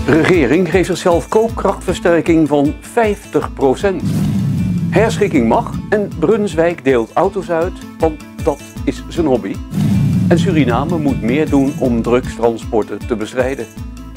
Regering geeft zichzelf koopkrachtversterking van 50%. Herschikking mag en Brunswijk deelt auto's uit, want dat is zijn hobby. En Suriname moet meer doen om drugstransporten te bestrijden.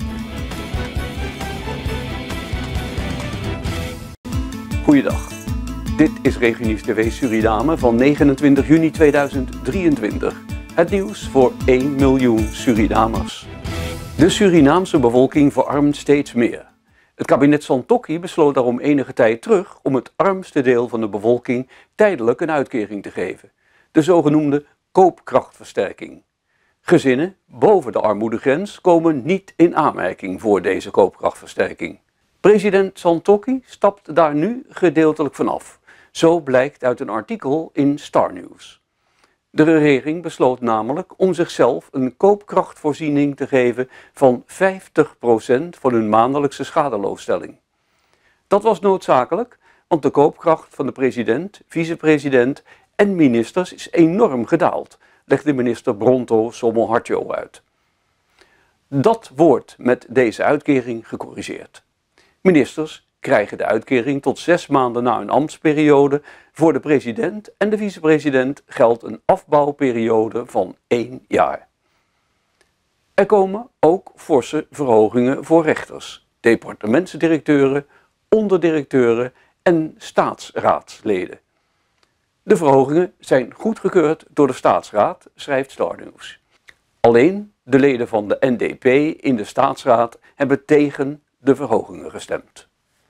Goeiedag, dit is RegioNieuws TV Suriname van 29 juni 2023. Het nieuws voor 1 miljoen Surinamers. De Surinaamse bevolking verarmt steeds meer. Het kabinet Santokki besloot daarom enige tijd terug om het armste deel van de bevolking tijdelijk een uitkering te geven. De zogenoemde koopkrachtversterking. Gezinnen boven de armoedegrens komen niet in aanmerking voor deze koopkrachtversterking. President Santokki stapt daar nu gedeeltelijk vanaf. Zo blijkt uit een artikel in Star News. De regering besloot namelijk om zichzelf een koopkrachtvoorziening te geven van 50% van hun maandelijkse schadeloosstelling. Dat was noodzakelijk, want de koopkracht van de president, vicepresident en ministers is enorm gedaald, legde minister Bronto Somoharjo uit. Dat wordt met deze uitkering gecorrigeerd. Ministers krijgen de uitkering tot 6 maanden na hun ambtsperiode. Voor de president en de vicepresident geldt een afbouwperiode van 1 jaar. Er komen ook forse verhogingen voor rechters, departementsdirecteuren, onderdirecteuren en staatsraadsleden. De verhogingen zijn goedgekeurd door de staatsraad, schrijft Star News. Alleen de leden van de NDP in de staatsraad hebben tegen de verhogingen gestemd.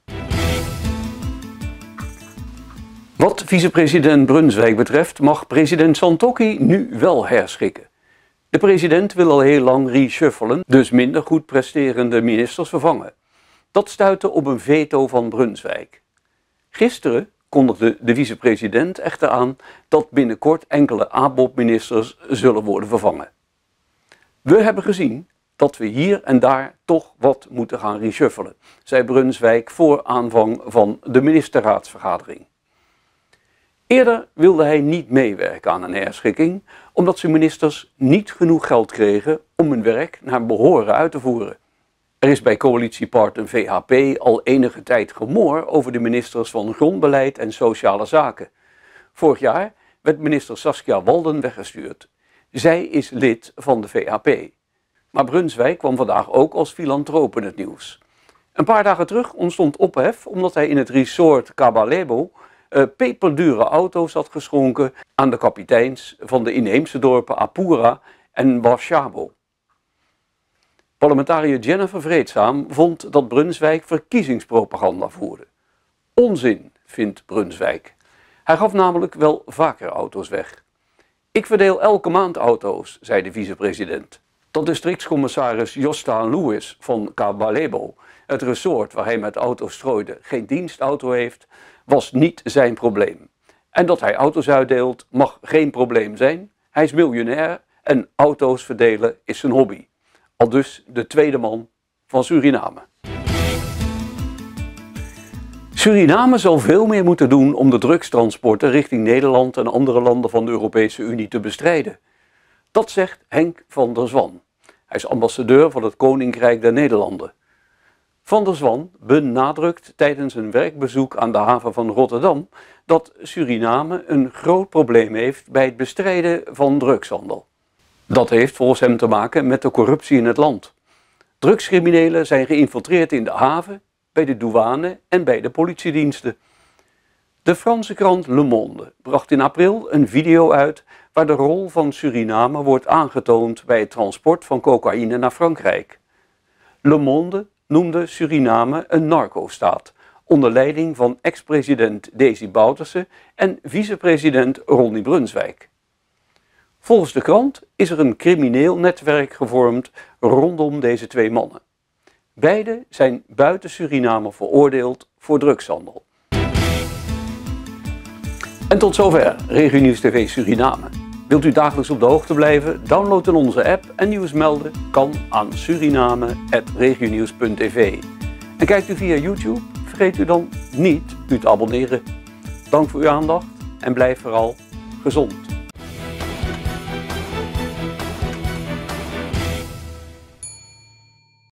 Wat vicepresident Brunswijk betreft mag president Santokki nu wel herschikken. De president wil al heel lang reshuffelen, dus minder goed presterende ministers vervangen. Dat stuitte op een veto van Brunswijk. Gisteren kondigde de vicepresident echter aan dat binnenkort enkele ABOP-ministers zullen worden vervangen. We hebben gezien dat we hier en daar toch wat moeten gaan reshuffelen, zei Brunswijk voor aanvang van de ministerraadsvergadering. Eerder wilde hij niet meewerken aan een herschikking, omdat zijn ministers niet genoeg geld kregen om hun werk naar behoren uit te voeren. Er is bij coalitiepartner VHP al enige tijd gemor over de ministers van Grondbeleid en Sociale Zaken. Vorig jaar werd minister Saskia Walden weggestuurd. Zij is lid van de VHP. Maar Brunswijk kwam vandaag ook als filantroop in het nieuws. Een paar dagen terug ontstond ophef omdat hij in het resort Kabalebo peperdure auto's had geschonken aan de kapiteins van de inheemse dorpen Apura en Washabo. Parlementariër Jennifer Vreedzaam vond dat Brunswijk verkiezingspropaganda voerde. Onzin, vindt Brunswijk. Hij gaf namelijk wel vaker auto's weg. Ik verdeel elke maand auto's, zei de vicepresident. Dat districtscommissaris Jostaan Lewis van Kabalebo, het resort waar hij met auto's strooide, geen dienstauto heeft, was niet zijn probleem. En dat hij auto's uitdeelt mag geen probleem zijn. Hij is miljonair en auto's verdelen is zijn hobby. Aldus de tweede man van Suriname. Suriname zal veel meer moeten doen om de drugstransporten richting Nederland en andere landen van de Europese Unie te bestrijden. Dat zegt Henk van der Zwan. Hij is ambassadeur van het Koninkrijk der Nederlanden. Van der Zwan benadrukt tijdens een werkbezoek aan de haven van Rotterdam dat Suriname een groot probleem heeft bij het bestrijden van drugshandel. Dat heeft volgens hem te maken met de corruptie in het land. Drugscriminelen zijn geïnfiltreerd in de haven, bij de douane en bij de politiediensten. De Franse krant Le Monde bracht in april een video uit waar de rol van Suriname wordt aangetoond bij het transport van cocaïne naar Frankrijk. Le Monde noemde Suriname een narcostaat, onder leiding van ex-president Desi Bouterse en vicepresident Ronnie Brunswijk. Volgens de krant is er een crimineel netwerk gevormd rondom deze twee mannen. Beide zijn buiten Suriname veroordeeld voor drugshandel. En tot zover RegioNieuws TV Suriname. Wilt u dagelijks op de hoogte blijven? Download dan onze app en nieuws melden kan aan suriname@regionieuws.tv. En kijkt u via YouTube? Vergeet u dan niet u te abonneren. Dank voor uw aandacht en blijf vooral gezond.